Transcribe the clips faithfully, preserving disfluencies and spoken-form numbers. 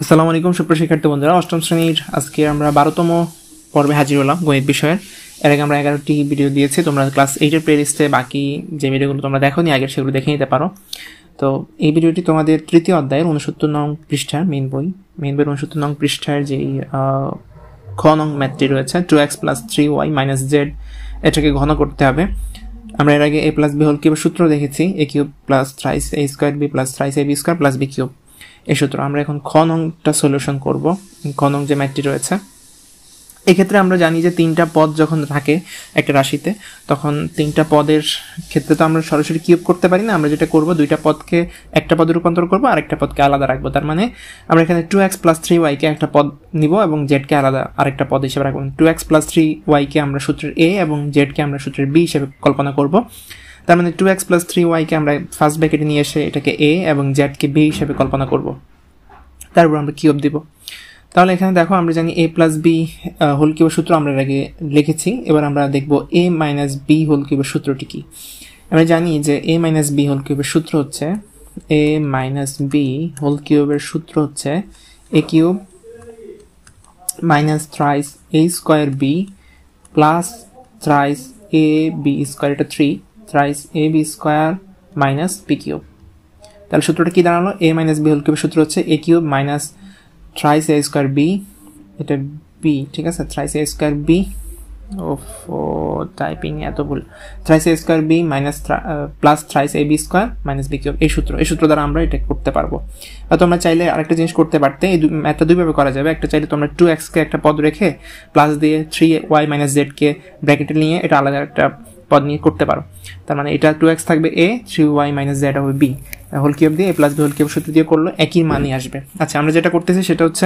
আসসালামু আলাইকুম সুপ্রিয় শিক্ষার্থী বন্ধুরা, অষ্টম শ্রেণীর আজকে আমরা বারোতম পর্বে হাজির হলাম গণিত বিষয়ের। এর আগে আমরা এগারোটি ভিডিও দিয়েছি, তোমরা ক্লাস এইটের প্লেলিস্টে বাকি যে ভিডিওগুলো তোমরা দেখোনি আগের সেগুলো দেখে নিতে পারো। তো এই ভিডিওটি তোমাদের তৃতীয় অধ্যায়ের উনসত্তর নং পৃষ্ঠার মেইন বই মেইন বইয়ের উনসত্তর নং পৃষ্ঠার যেই ঘ নং ম্যাথটি রয়েছে two x plus three Y minus Z, এটাকে ঘন করতে হবে। আমরা এর আগে এ প্লাস বি হোল কিউবের সূত্র দেখেছি, A cube plus thrice A square B plus thrice A B square plus B cube এই সূত্র। আমরা এখন খ নংটা সলিউশন করব। খ নং যে ম্যাথটি রয়েছে, এক্ষেত্রে আমরা জানি যে তিনটা পদ যখন থাকে একটা রাশিতে, তখন তিনটা পদের ক্ষেত্রে তো আমরা সরাসরি কিউব করতে পারি না। আমরা যেটা করব, দুইটা পদকে একটা পদে রূপান্তর করবো আর একটা পদকে আলাদা রাখবো। তার মানে আমরা এখানে টু এক্স প্লাস থ্রি ওয়াইকে একটা পদ নিব এবং জেডকে আলাদা আরেকটা পদ হিসেবে রাখবো। টু এক্স প্লাস থ্রি ওয়াইকে আমরা সূত্রের এ এবং জেডকে আমরা সূত্রের বি হিসেবে কল্পনা করব। তার মানে টু এক্স প্লাস থ্রি ওয়াইকে আমরা ফার্স্ট ব্র্যাকেটে নিয়ে এসে এটাকে এ এবং জেডকে বি হিসেবে কল্পনা করব, তারপর আমরা কিউব দিব। তাহলে এখানে দেখো, আমরা জানি এ প্লাস বি হোল কিউবের সূত্র আমরা আগে লিখেছি। এবার আমরা দেখব এ মাইনাস বি হোল কিউবের সূত্রটি কি। আমরা জানি যে এ মাইনাস বি হোল কিউবের সূত্র হচ্ছে এ মাইনাস বি হোল কিউবের সূত্র হচ্ছে a cube minus thrice A square B plus thrice A B square, এটা three thrice A B square minus b cube. তাহলে সূত্রটা কি দাঁড়ালো? এ মাইনাস বি হোল কিউবের সূত্র হচ্ছে a cube minus thrice A square b, এটা বি, ঠিক আছে, থ্রাইস এ স্কোয়ার বি, ওফ ও টাইপিং এত ভুল, thrice A square b minus plus thrice A B square minus b cube. এই সূত্র এই সূত্র দ্বারা আমরা এটা করতে পারবো। বা তোমরা চাইলে আরেকটা জিনিস করতে পারতে, এই ম্যাথটা দুইভাবে করা যাবে। একটা চাইলে তোমরা টু এক্সকে একটা পদ রেখে প্লাস দিয়ে থ্রি ওয়াই মাইনাস জেডকে ব্র্যাকেটে নিয়ে এটা আলাদা একটা পদ নিয়ে করতে পারো। তার মানে এটা টু এক্স থাকবে a, three Y minus z হবে বি, হোল কিউব দিয়ে a plus b whole cube সূত্র দিয়ে করলো একই মানই আসবে। আচ্ছা, আমরা যেটা করতেছি সেটা হচ্ছে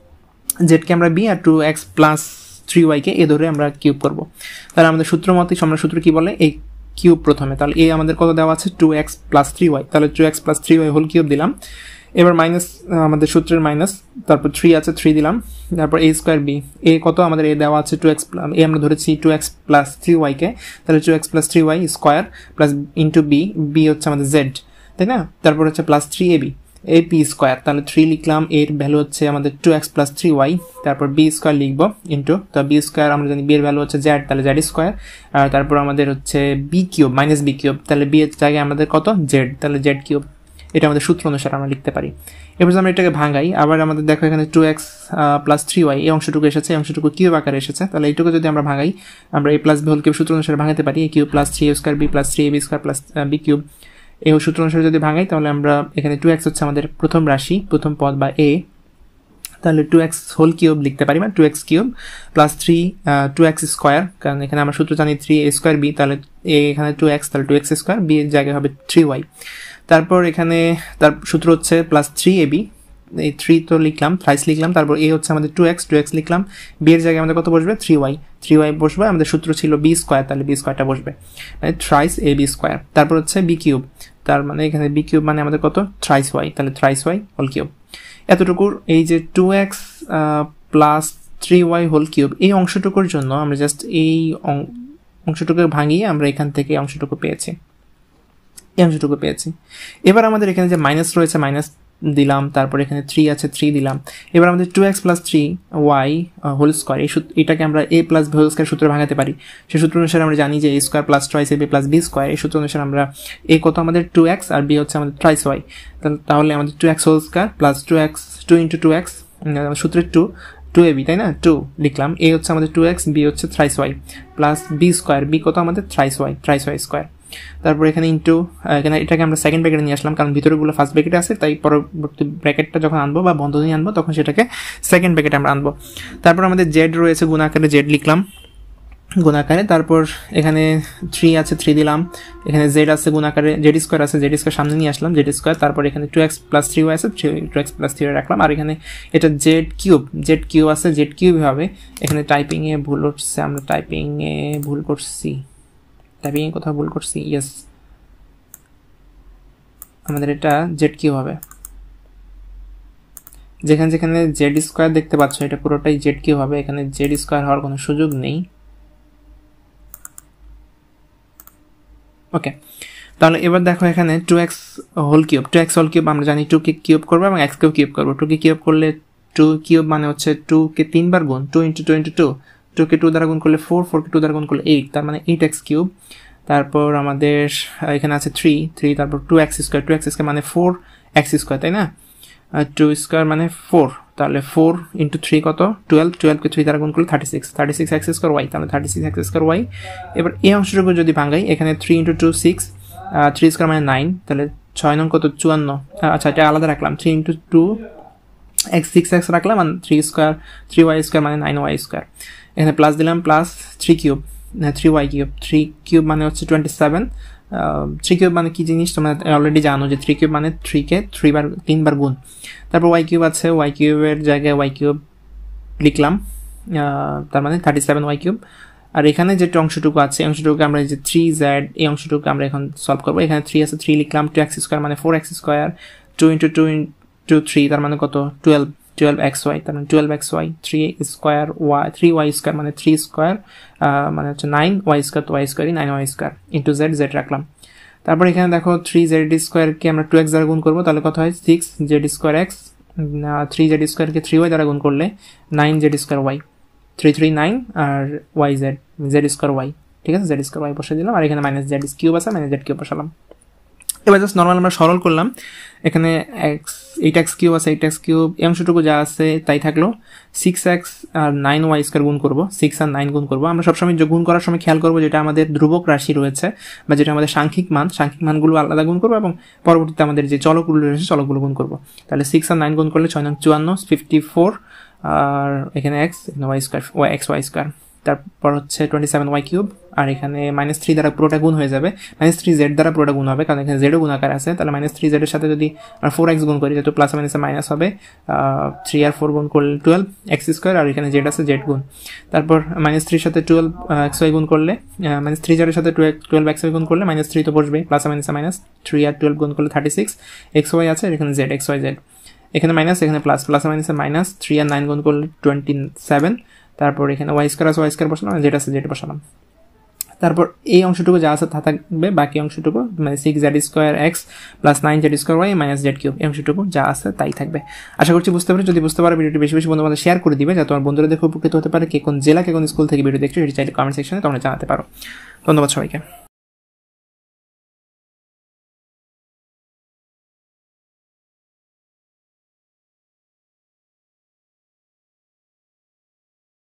জেডকে আমরা বি আর টু এক্স প্লাস থ্রি ওয়াইকে এ ধরে আমরা কিউব করবো। তাহলে আমাদের সূত্র মতেই আমরা সূত্র কি বলে, এই কিউব প্রথমে, তাহলে এ আমাদের কত দেওয়া আছে two x plus three y, তাহলে two x plus three y whole cube দিলাম। এবার মাইনাস আমাদের সূত্রের মাইনাস, তারপর থ্রি আছে থ্রি দিলাম, তারপর এ স্কোয়ার বি, এ কত আমাদের এ দেওয়া আছে টু এক্স, এ আমরা ধরেছি টু এক্স প্লাস থ্রি ওয়াইকে, তাহলে two x plus three y square plus into b, b হচ্ছে আমাদের জেড, তাই না? তারপর হচ্ছে plus three a b, a p square, তাহলে থ্রি লিখলাম, এর ভ্যালু হচ্ছে আমাদের two x plus three y, তারপর বি স্কোয়ার লিখবো ইন্টু, তো বি স্কোয়ার আমরা জানি বি এর ভ্যালু হচ্ছে জেড, তাহলে জেড স্কোয়ার, আর তারপর আমাদের হচ্ছে b cube minus b cube, তাহলে বি এর জায়গায় আমাদের কত জেড, তাহলে জেড কিউব। এটা আমাদের সূত্র অনুসারে আমরা লিখতে পারি। এবার আমরা এটাকে ভাঙাই, আবার আমাদের দেখো এখানে two x plus three y এই অংশটুকু এসেছে, এই অংশটুকু কিউব আকারে এসেছে, তাহলে এইটুকু যদি আমরা ভাঙাই, আমরা a plus b whole cube সূত্র অনুসারে ভাঙাতে পারি। A cube plus three a square B plus three a B square plus B cube, এই সূত্র অনুসারে যদি ভাঙাই, তাহলে আমরা এখানে টু এক্স হচ্ছে আমাদের প্রথম রাশি, প্রথম পদ বা এ, তাহলে টু এক্স হোল কিউব লিখতে পারি, বা two x cube plus three two x square, কারণ এখানে আমরা সূত্র জানি থ্রি এ স্কোয়ার বি, তাহলে এ এখানে টু এক্স, তাহলে টু এক্স স্কোয়ার, বি এর জায়গায় হবে থ্রি ওয়াই। তারপর এখানে তার সূত্র হচ্ছে প্লাস থ্রি এ বি, এই থ্রি তো লিখলাম, থ্রাইস লিখলাম, তারপর এ হচ্ছে আমাদের টু এক্স, টু এক্স লিখলাম, বি এর জায়গায় আমাদের কত বসবে থ্রি ওয়াই, থ্রি ওয়াই বসবে, আমাদের সূত্র ছিল বি স্কোয়ার, তাহলে বি স্কোয়ারটা বসবে, মানে থ্রাইস এ বি স্কোয়ার। তারপর হচ্ছে বি কিউব, তার মানে এখানে বি কিউব মানে আমাদের কত থ্রাইস ওয়াই, তাহলে থ্রাইস ওয়াই হোল কিউব। এতটুকুর এই যে two x plus three y whole cube এই অংশটুকুর জন্য আমরা জাস্ট এই অংশটুকু ভাঙিয়ে আমরা এখান থেকে অংশটুকু পেয়েছি, এই অংশটুকু পেয়েছি। এবার আমাদের এখানে যে মাইনাস রয়েছে মাইনাস দিলাম, তারপর এখানে থ্রি আছে থ্রি দিলাম। এবার আমাদের two x plus three y whole square, এই এটাকে আমরা a plus b whole square সূত্রে ভাঙাতে পারি। সেই সূত্র অনুসারে আমরা জানি যে a square plus thrice a b plus b square, এই সূত্র অনুসারে আমরা এ কত আমাদের টু এক্স আর বি হচ্ছে আমাদের ট্রাইস ওয়াই, তাহলে আমাদের two x whole square plus two x two into two x সূত্রের টু টু এ বি, তাই না, টু লিখলাম, এ হচ্ছে আমাদের টু এক্স, বি হচ্ছে thrice y plus b square, b কত আমাদের thrice y, thrice y square. তারপর এখানে ইন্টু, এখানে এটাকে আমরা সেকেন্ড ব্র্যাকেটে নিয়ে আসলাম, কারণ ভিতরেগুলো ফার্স্ট ব্র্যাকেটে আছে, তাই পরবর্তী ব্র্যাকেটটা যখন আনবো বা বন্ধনী আনবো তখন সেটাকে সেকেন্ড ব্র্যাকেটে আমরা আনবো। তারপর আমাদের জেড রয়েছে গুণ আকারে, জেড লিখলাম গুণ আকারে, তারপর এখানে থ্রি আছে থ্রি দিলাম, এখানে জেড আছে গুণ আকারে, জেড স্কোয়ার আছে, জেড স্কোয়ার সামনে নিয়ে আসলাম জেড স্কোয়ার, তারপর এখানে two x plus three Y আছে, টু এক্স প্লাস থ্রি রাখলাম, আর এখানে এটা জেড কিউব, জেড কিউব আছে, জেড কিউব হবে। এখানে টাইপিংয়ে ভুল হচ্ছে, আমরা টাইপিংয়ে ভুল করছি, টাইপিংয়ে কোথাও ভুল করছি, ইয়েস, আমাদের এটা জেড কিউব হবে। যেখানে যেখানে জেড স্কোয়ার দেখতে পাচ্ছ এটা পুরোটাই জেড কিউব হবে, এখানে জেড স্কোয়ার হওয়ার কোনো সুযোগ নেই। ওকে, তাহলে এবার দেখো এখানে two x whole cube, two x whole cube আমরা জানি টু কে কিউব করবো এবং এক্স কেও কিউব করবো। টু কে কিউব করলে টু কিউব মানে হচ্ছে টু কে তিনবার গুণ, two into two into two, two কে টু দ্বারা গুণ করলে ফোর, ফোর কে টু দ্বারা গুণ করলে এইট, তার মানে এইট এক্স কিউব। তারপর আমাদের এখানে আছে থ্রি, থ্রি তারপর two x square, two x square মানে ফোর এক্স স্কোয়ার, তাই না? আর টু স্কোয়ার মানে ফোর, তাহলে ফোর ইন্টু থ্রি কত টুয়েলভ, টুয়েলভকে থ্রি দ্বারা গুণ করলে thirty six, thirty six x square y, তাহলে thirty six x square y. এবার এই অংশটুকু যদি ভাঙাই, এখানে three into two six, three square মানে নাইন, তাহলে ছয় নং কত চুয়ান্ন, আচ্ছা এটা আলাদা রাখলাম, three into two x six x রাখলাম, আর three square three y square মানে নাইন ওয়াই স্কোয়ার। এখানে প্লাস দিলাম, plus three cube, three y cube, three cube মানে হচ্ছে টোয়েন্টি সেভেন, থ্রি কিউব মানে কি জিনিস তোমরা অলরেডি জানো যে থ্রি কিউব মানে থ্রিকে থ্রি বার তিনবার গুণ। তারপর ওয়াই কিউব আছে, ওয়াই কিউবের জায়গায় ওয়াই কিউব লিখলাম, তার মানে থার্টি সেভেন ওয়াই কিউব। আর এখানে যে অংশটুকু আছে অংশটুকু আমরা যে থ্রি জেড, এই অংশটুকু আমরা এখন সলভ করবো। এখানে থ্রি আছে, থ্রি লিখলাম, টু এক্স স্কোয়ার মানে four x square, two into two into three তার মানে কত টুয়েলভ, টুয়েলভ এক্স ওয়াই, তার মানে twelve x y, three square y, three y square মানে থ্রি স্কোয়ার মানে হচ্ছে নাইন ওয়াই স্কোয়ার, তো ওয়াই স্কোয়ারই nine y square into z, z রাখলাম। তারপর এখানে দেখো থ্রি জেড স্কোয়ারকে আমরা টু এক্স দ্বারা গুণ করবো, তাহলে কত হয় six z square x, three z স্কোয়ারকে থ্রি ওয়াই দ্বারা গুণ করলে nine z square y, three three nine আর y z, z square y, ঠিক আছে, জেড স্কোয়ার ওয়াই বসে দিলাম। আর এখানে মাইনাস জেড কিউব আছে, মাইনাস জেড কিউব বসালাম। এবার জাস্ট নর্মাল আমরা সরল করলাম, এখানে এক্স এইট এক্স কিউব আছে, এইট এক্স কিউব এই অংশটুকু যা আছে তাই থাকলো, সিক্স এক্স আর নাইন ওয়াই স্কোয়ার গুণ করবো, সিক্স আর নাইন গুণ করবো। আমরা সবসময় গুণ করার সময় খেয়াল করবো যেটা আমাদের ধ্রুবক রাশি রয়েছে বা যেটা আমাদের সাংখ্যিক মান, সাংখ্যিক মানগুলো আলাদা গুণ করবো এবং পরবর্তীতে আমাদের যে চলকগুলো রয়েছে চলকগুলো গুণ করবো। তাহলে সিক্স আর নাইন গুণ করলে ছয় নং চুয়ান্ন, ফিফটি ফোর, আর এখানে এক্স, এখানে y square, y x y square, তারপর হচ্ছে টোয়েন্টি সেভেন ওয়াই কিউব। আর এখানে মাইনাস থ্রি দ্বারা পুরোটা গুণ হয়ে যাবে, মাইনাস থ্রি জেড দ্বারা পুরোটা গুণ হবে কারণ এখানে জেডও গুণ আকার আছে। তাহলে মাইনাস থ্রি জেডের সাথে যদি আমরা ফোর এক্স গুণ করি, যেহেতু প্লাস মাইনাসে মাইনাস হবে, থ্রি আর ফোর গুণ করলে টুয়েলভ এক্স স্কোয়ার, আর এখানে জেড আছে জেড গুণ। তারপর মাইনাস থ্রির সাথে টুয়েলভ এক্স ওয়াই গুণ করলে, মাইনাস থ্রি জেডের সাথে টুয়েলভ এক্স ওয়াই গুণ করলে মাইনাস থ্রি তো বসবে, প্লাস মাইনাসে মাইনাস, থ্রি আর টুয়েলভ গুণ করলে থার্টি সিক্স এক্স ওয়াই আছে, এখানে জেড এক্স ওয়াই জেড, এখানে মাইনাস এখানে প্লাস, প্লাস মাইনাসে মাইনাস, থ্রি আর নাইন গুণ করলে টোয়েন্টি সেভেন। তারপর এখানে ওয়াই স্কোয়ার আছে, ওয়াই স্কোয়ার বসালাম, জেড আছে জেড বসালাম। তারপর এই অংশটুকু যা আছে তা থাকবে, বাকি অংশটুকু মানে six z square x plus nine z square y minus z cube, এই অংশটুকু যা আছে তাই থাকবে। আশা করছি বুঝতে পারি। যদি বুঝতে পারো ভিডিওটি বেশি বেশি বন্ধু বান্ধব শেয়ার করে দিবে, যাতে তোমার বন্ধুরা দেখে উপকৃত হতে পারে। কে কোন জেলা কে কোন স্কুল থেকে ভিডিও দেখছো সেটি চাইলে কমেন্ট সেকশনে তোমরা জানাতে পারো। ধন্যবাদ সবাইকে।